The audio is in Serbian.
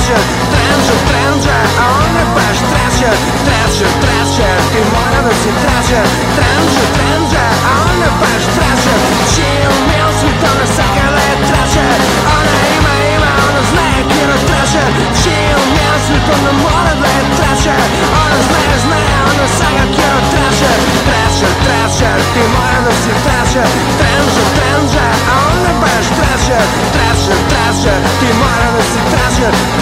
Traceri, a on je baš Traceri, ti mora da si Traceri, a on je baš Traceri. Čiju misli to ne sakale je Traceri, ona ima, ona zna je kino Traceri. Čiju misli to ne mora da je Traceri, ona zna, ona saga kino Traceri. Traceri, ti mora da si Traceri, a on je baš Traceri, ti mora da si Traceri.